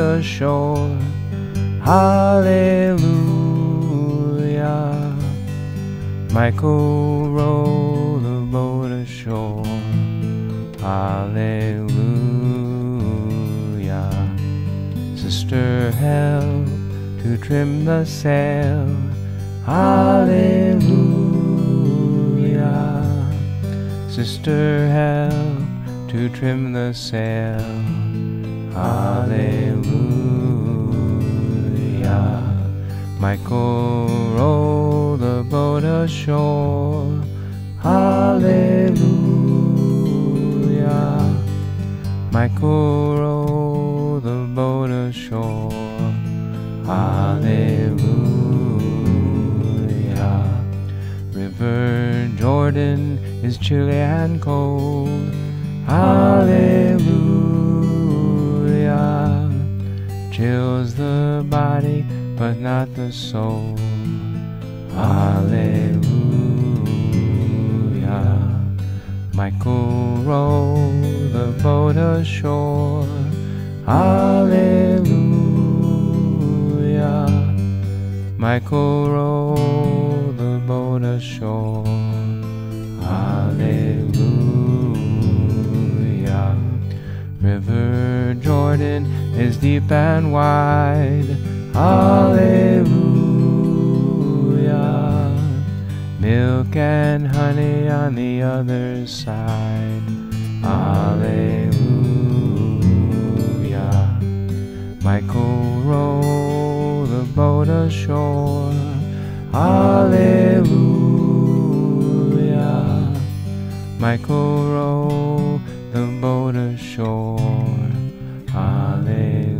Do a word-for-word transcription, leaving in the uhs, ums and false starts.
ashore. Hallelujah. Michael, row the boat ashore. Hallelujah. Sister, help to trim the sail. Hallelujah. Sister, help to trim the sail. Hallelujah. Michael, row the boat ashore. Hallelujah. Michael, row the boat ashore. Hallelujah. River Jordon is chilly and cold. Hallelujah. Chills the body but not the soul. Hallelujah. Michael, row the boat ashore. Hallelujah. Michael, row the boat ashore. Hallelujah. River Jordon is deep and wide. Hallelujah. Milk and honey on the other side. Hallelujah. Michael, row the boat ashore. Hallelujah. Michael, row the boat ashore. Hallelujah.